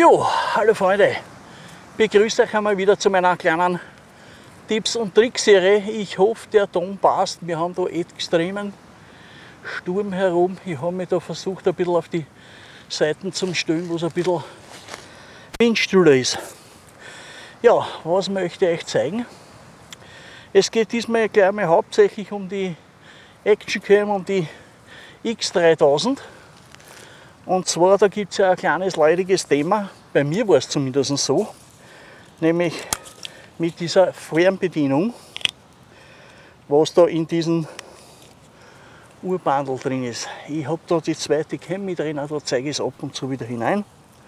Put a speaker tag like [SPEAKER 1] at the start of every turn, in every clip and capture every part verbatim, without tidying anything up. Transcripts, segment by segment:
[SPEAKER 1] Jo, hallo Freunde, begrüße euch einmal wieder zu meiner kleinen Tipps- und Trickserie. Ich hoffe, der Ton passt. Wir haben da extremen Sturm herum. Ich habe mich da versucht, ein bisschen auf die Seiten zu stellen, wo es ein bisschen windstiller ist. Ja, was möchte ich euch zeigen? Es geht diesmal gleich mal hauptsächlich um die Actioncam, um die X dreitausend. Und zwar, da gibt es ja ein kleines leidiges Thema, bei mir war es zumindest so, nämlich mit dieser Fernbedienung, was da in diesem Urbandel drin ist. Ich habe da die zweite Cam mit drin, da zeige ich es ab und zu wieder hinein.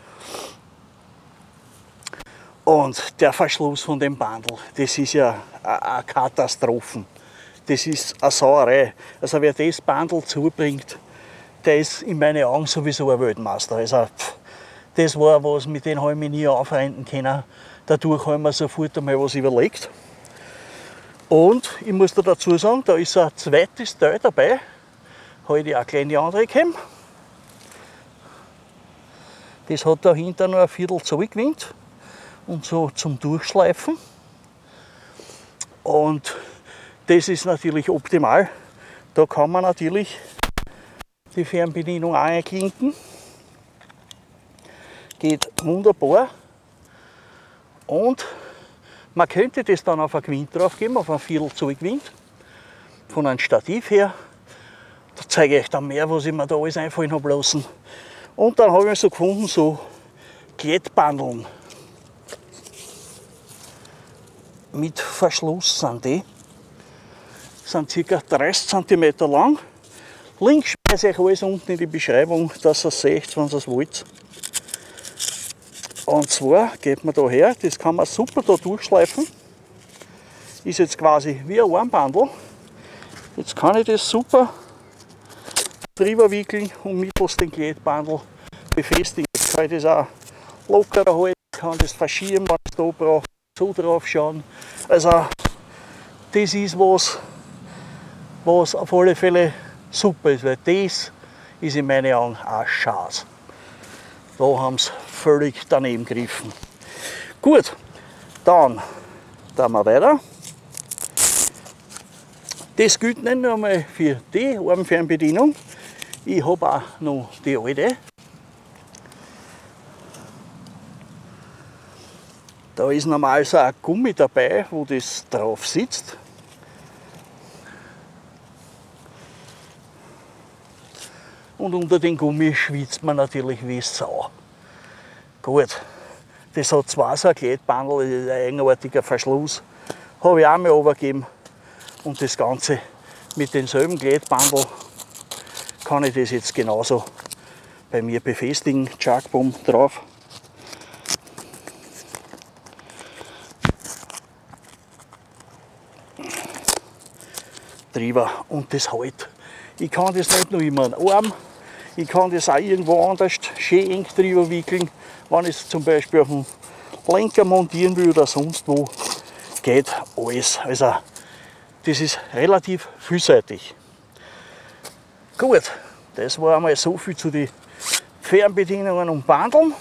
[SPEAKER 1] Und der Verschluss von dem Bandel, das ist ja eine Katastrophe. Das ist eine Sauerei. Also wer das Bandel zubringt, der ist in meinen Augen sowieso ein Weltmeister. Also, pff, das war was, mit dem habe ich mich nie anfreunden können. Dadurch habe ich mir sofort einmal was überlegt. Und ich muss da dazu sagen, da ist ein zweites Teil dabei. Heute eine kleine andere Cam. Das hat dahinter noch ein Viertel Zollgewind und so zum Durchschleifen. Und das ist natürlich optimal. Da kann man natürlich die Fernbedienung einklinken. Geht wunderbar. Und man könnte das dann auf ein Gewinde drauf geben, auf ein Viertel Zoll Gewinde. Von einem Stativ her. Da zeige ich euch dann mehr, was ich mir da alles einfallen habe lassen. Und dann habe ich so gefunden, so Glättbandeln. Mit Verschluss sind die. Sind ca. dreißig Zentimeter lang. Link schmeiße ich alles unten in die Beschreibung, dass ihr es seht, wenn ihr es wollt. Und zwar geht man da her, das kann man super da durchschleifen. Ist jetzt quasi wie ein Armbandel. Jetzt kann ich das super drüber wickeln und mittels den Glättbandel befestigen. Jetzt kann ich das auch lockerer halten, kann das verschieben, wenn ich es da brauche, so drauf schauen. Also das ist was, was auf alle Fälle super ist, weil das ist in meinen Augen auch Schatz. Da haben sie völlig daneben gegriffen. Gut, dann tun wir weiter. Das gilt nicht nur einmal für die Armfernbedienung. Ich habe auch noch die alte. Da ist normal so ein Gummi dabei, wo das drauf sitzt. Und unter den Gummi schwitzt man natürlich wie Sau. Gut, das hat zwar so ein Glättbandel, das ist ein eigenartiger Verschluss. Habe ich auch mal runtergegeben. Und das Ganze mit demselben Glättbandel kann ich das jetzt genauso bei mir befestigen. Chuckbumm drauf. Drüber und das hält. Ich kann das nicht nur immer an den Arm, ich kann das auch irgendwo anders schön eng drüber wickeln, wenn ich es zum Beispiel auf den Lenker montieren will oder sonst wo, geht alles. Also das ist relativ vielseitig. Gut, das war einmal so viel zu den Fernbedienungen und Bandeln.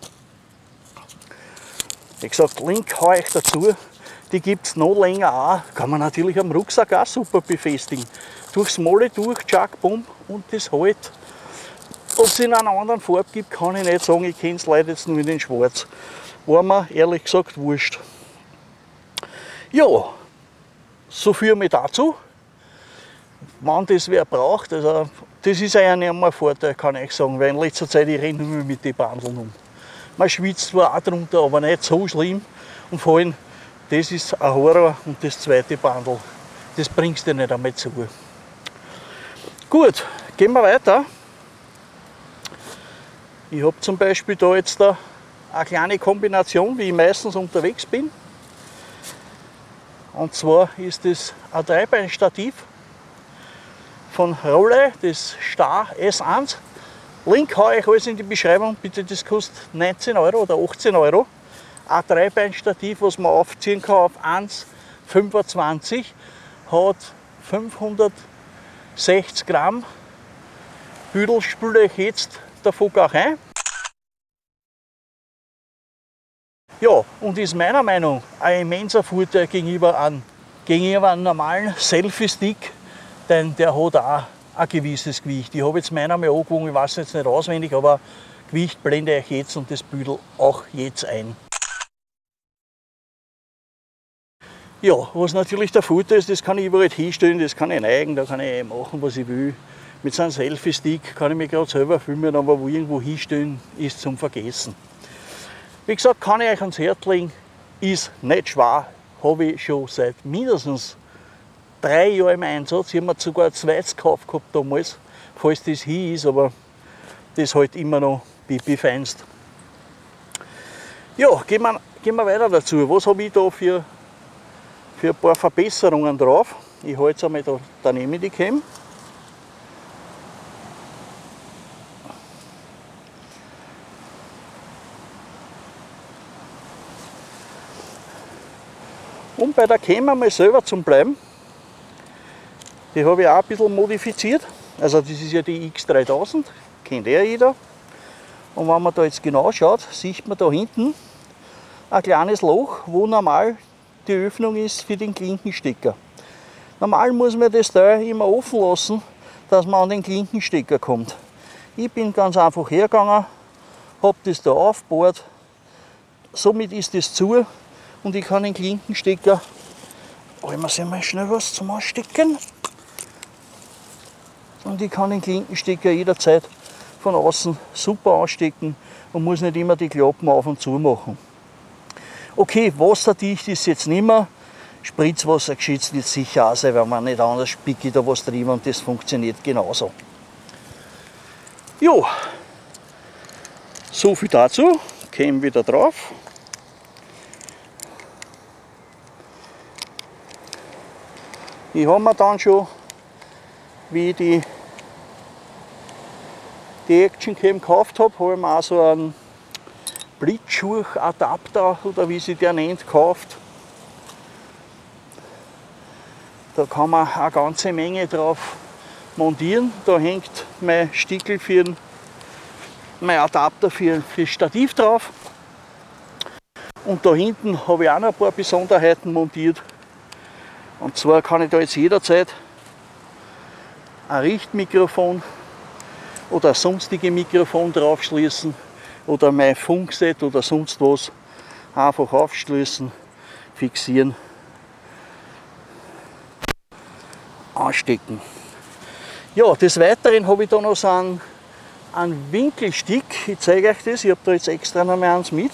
[SPEAKER 1] Wie gesagt, Link haue ich dazu. Die gibt es noch länger auch. Kann man natürlich am Rucksack auch super befestigen. Durchs Molle durch, Chuck, Bumm und das halt. Ob es in einer anderen Farbe gibt, kann ich nicht sagen. Ich kenne es leider jetzt nur in den Schwarz. War mir ehrlich gesagt wurscht. Ja, so viel mit dazu. Wenn das wer braucht, also das ist eigentlich einmal ein Vorteil, kann ich sagen, weil in letzter Zeit ich renne nur mit den Bandeln um. Man schwitzt zwar auch drunter, aber nicht so schlimm. Und vor allem, das ist ein Horror und das zweite Bandel, das bringst du nicht einmal zu. Gut, gehen wir weiter. Ich habe zum Beispiel da jetzt da eine kleine Kombination, wie ich meistens unterwegs bin. Und zwar ist das ein Dreibeinstativ von Rollei, das Star S eins. Link haue ich alles in die Beschreibung, bitte, das kostet neunzehn Euro oder achtzehn Euro. Ein Dreibeinstativ, was man aufziehen kann auf eins Komma fünfundzwanzig, hat fünfhundertsechzig Gramm. Büdel spüle ich jetzt davon auch ein. Ja, und ist meiner Meinung nach ein immenser Vorteil gegenüber einem, gegenüber einem normalen Selfie-Stick, denn der hat auch ein gewisses Gewicht. Ich habe jetzt meiner mal angewogen, ich weiß jetzt nicht auswendig, aber Gewicht blende ich jetzt und das Büdel auch jetzt ein. Ja, was natürlich der Vorteil ist, das kann ich überall hinstellen, das kann ich neigen, da kann ich machen, was ich will. Mit so einem Selfie-Stick kann ich mich gerade selber filmen, aber wo irgendwo hinstellen ist zum Vergessen. Wie gesagt, kann ich euch ans Herz legen, ist nicht schwer, habe ich schon seit mindestens drei Jahren im Einsatz. Ich habe mir sogar ein zweites gekauft gehabt damals, falls das hier ist, aber das halt immer noch Pipi feinst. Ja, gehen wir, gehen wir weiter dazu. Was habe ich da für, für ein paar Verbesserungen drauf? Ich halte es einmal da daneben die Cam. Um bei der Cam einmal selber zu bleiben, die habe ich auch ein bisschen modifiziert. Also das ist ja die X dreitausend, kennt ja jeder. Und wenn man da jetzt genau schaut, sieht man da hinten ein kleines Loch, wo normal die Öffnung ist für den Klinkenstecker. Normal muss man das Teil immer offen lassen, dass man an den Klinkenstecker kommt. Ich bin ganz einfach hergegangen, habe das da aufgebaut, somit ist das zu. Und ich kann den Klinkenstecker, holen wir sich mal schnell was zum Ausstecken. Und ich kann den Klinkenstecker jederzeit von außen super ausstecken und muss nicht immer die Klappen auf und zu machen. Okay, wasserdicht ist jetzt nicht mehr. Spritzwasser geschützt wird sicher auch sein, weil man nicht anders spicke da was drin und das funktioniert genauso. Jo, so viel dazu. Kämen wieder drauf. Ich habe mir dann schon, wie ich die, die Action Cam gekauft habe, habe ich mir auch so einen Blitzschuh-Adapter oder wie sie der nennt, gekauft. Da kann man eine ganze Menge drauf montieren. Da hängt mein Stickel für den, mein Adapter für, für das Stativ drauf. Und da hinten habe ich auch noch ein paar Besonderheiten montiert. Und zwar kann ich da jetzt jederzeit ein Richtmikrofon oder ein sonstige Mikrofon draufschließen oder mein Funkset oder sonst was einfach aufschließen, fixieren, anstecken. Ja, des Weiteren habe ich da noch so einen, einen Winkelstick. Ich zeige euch das, ich habe da jetzt extra noch mal eins mit.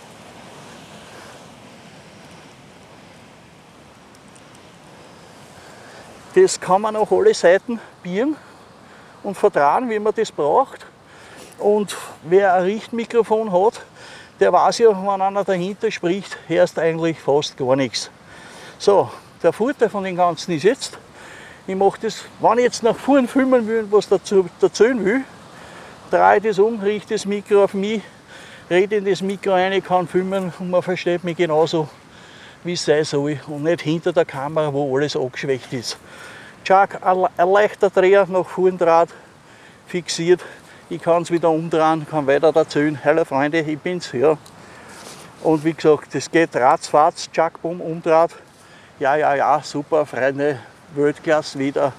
[SPEAKER 1] Das kann man auf alle Seiten biegen und verdrehen, wie man das braucht. Und wer ein Richtmikrofon hat, der weiß ja, wenn einer dahinter spricht, hörst eigentlich fast gar nichts. So, der Vorteil von dem Ganzen ist jetzt, ich mache das, wenn ich jetzt nach vorne filmen will und was dazu erzählen will, drehe ich das um, richte das Mikro auf mich, rede in das Mikro rein, ich kann filmen und man versteht mich genauso, wie es sein soll und nicht hinter der Kamera, wo alles angeschwächt ist. Chuck, ein leichter Dreher nach vorn draht, fixiert. Ich kann es wieder umdrehen, kann weiter erzählen. Hallo Freunde, ich bin's, ja. Und wie gesagt, das geht ratzfatz, Chuck, bumm, umdraht. Ja, ja, ja, super, Freunde, Weltklasse wieder.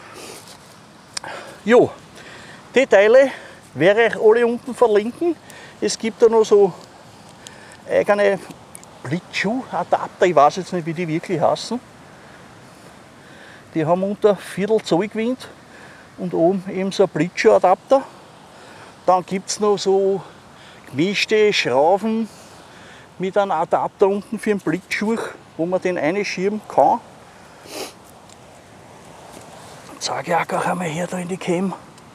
[SPEAKER 1] Jo, die Teile werde ich alle unten verlinken. Es gibt da noch so eigene Blitzschuh-Adapter, ich weiß jetzt nicht, wie die wirklich heißen. Die haben unter Viertel Zollgewind und oben eben so ein Blitzschuh-Adapter. Dann gibt es noch so gemischte Schrauben mit einem Adapter unten für den Blitzschuh, wo man den einschieben kann. Zeige ich auch gleich einmal her da in die Cam.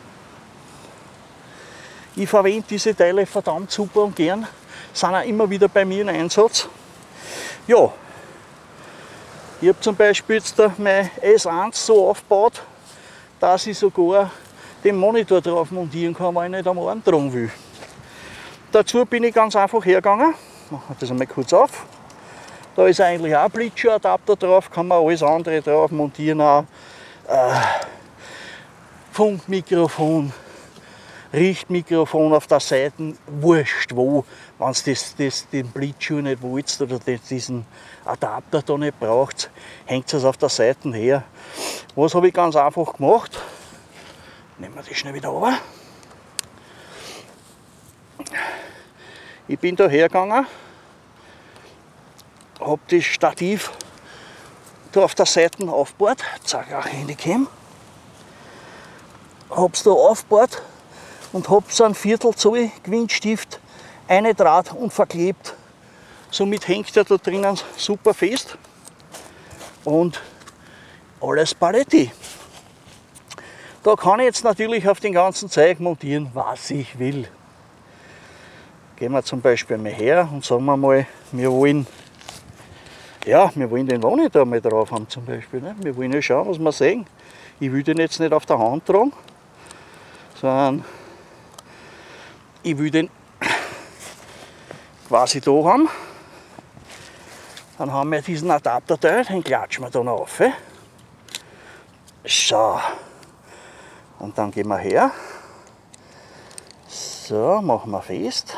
[SPEAKER 1] Ich verwende diese Teile verdammt super und gern. Sind auch immer wieder bei mir in Einsatz. Ja, ich habe zum Beispiel jetzt da mein S eins so aufgebaut, dass ich sogar den Monitor drauf montieren kann, wenn ich nicht am Arm tragen will. Dazu bin ich ganz einfach hergegangen, machen wir das einmal kurz auf. Da ist eigentlich auch ein Blitzschuh-Adapter drauf, kann man alles andere drauf montieren, auch äh, Funkmikrofon, Richtmikrofon auf der Seite, wurscht wo, wenn ihr das, das, den Blitzschuh nicht wollt oder diesen Adapter da nicht braucht, hängt es auf der Seite her. Was habe ich ganz einfach gemacht? Nehmen wir das schnell wieder runter. Ich bin da hergegangen, habe das Stativ da auf der Seite aufgebaut, zeige auch in die Cam, habe es da aufgebaut und habe so ein Viertel Zoll Gewindstift eingedraht und verklebt. Somit hängt er da drinnen super fest und alles Paletti. Da kann ich jetzt natürlich auf den ganzen Zeug montieren, was ich will. Gehen wir zum Beispiel mal her und sagen wir mal, wir wollen, ja, wir wollen den Monitor mal drauf haben zum Beispiel. Ne? Wir wollen ja schauen, was wir sehen. Ich will den jetzt nicht auf der Hand tragen, sondern ich will den quasi da haben. Dann haben wir diesen Adapterteil, den klatschen wir dann auf. So. Und dann gehen wir her. So, machen wir fest.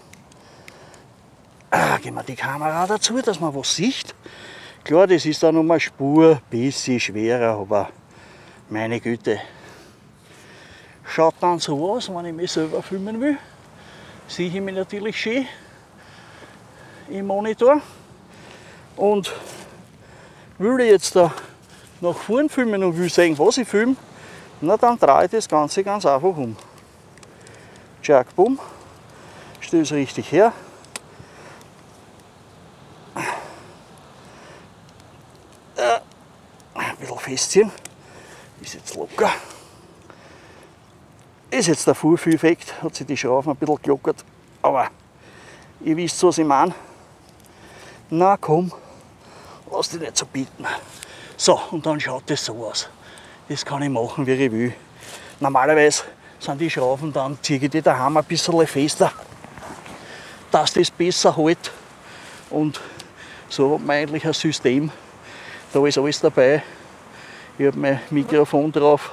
[SPEAKER 1] Ah, geben wir die Kamera dazu, dass man was sieht. Klar, das ist dann um eine Spur ein bisschen schwerer, aber meine Güte. Schaut dann so aus, wenn ich mich selber filmen will. Sehe ich mich natürlich schön im Monitor. Und will ich jetzt da nach vorn filmen und will sehen, was ich filme, na dann drehe ich das Ganze ganz einfach um. Jack, bumm, stelle es richtig her. Äh, ein bisschen festziehen, ist jetzt locker. Ist jetzt der Vorführeffekt, hat sich die Schrauben ein bisschen gelockert, aber ihr wisst, was ich meine. Na komm, lass dich nicht so bieten. So, und dann schaut das so aus. Das kann ich machen, wie ich will. Normalerweise sind die Schrauben, dann ziehe ich die daheim ein bisschen fester, dass das besser hält. Und so hat man eigentlich ein System. Da ist alles dabei. Ich habe mein Mikrofon drauf.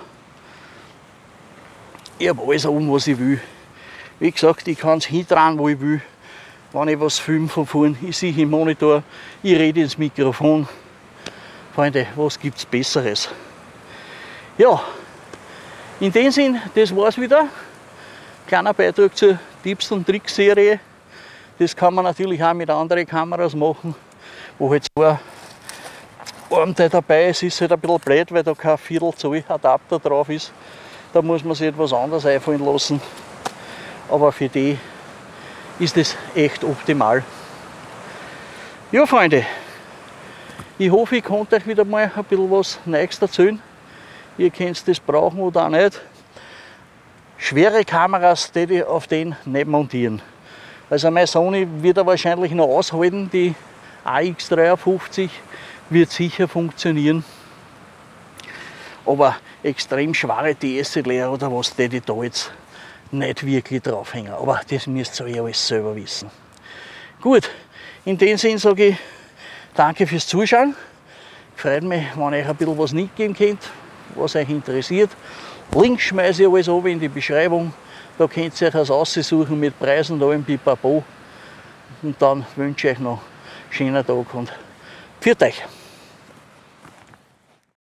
[SPEAKER 1] Ich habe alles oben, was ich will. Wie gesagt, ich kann es hindrehen, wo ich will. Wenn ich was filme von vorn, ich sehe im Monitor, ich rede ins Mikrofon. Freunde, was gibt es Besseres? Ja, in dem Sinn, das war's wieder. Kleiner Beitrag zur Tipps und Tricks Serie. Das kann man natürlich auch mit anderen Kameras machen, wo halt zwar Armteil dabei ist, ist halt ein bisschen blöd, weil da kein Viertel Zoll Adapter drauf ist. Da muss man sich etwas anderes einfallen lassen. Aber für die ist das echt optimal. Ja, Freunde, ich hoffe, ich konnte euch wieder mal ein bisschen was Neues erzählen. Ihr könnt das brauchen oder auch nicht. Schwere Kameras, die ich auf den nicht montieren. Also mein Sony wird er wahrscheinlich noch aushalten, die A X dreiundfünfzig wird sicher funktionieren. Aber extrem schwere D S L R oder was, die ich da jetzt nicht wirklich draufhängen. Aber das müsst ihr alles selber wissen. Gut, in dem Sinn sage ich danke fürs Zuschauen. Freut mich, wenn ihr euch ein bisschen was mitgeben könnt, was euch interessiert. Links schmeiße ich alles oben in die Beschreibung. Da könnt ihr euch das aussuchen mit Preisen, da im Pipapo. Und dann wünsche ich euch noch einen schönen Tag und pfiat euch.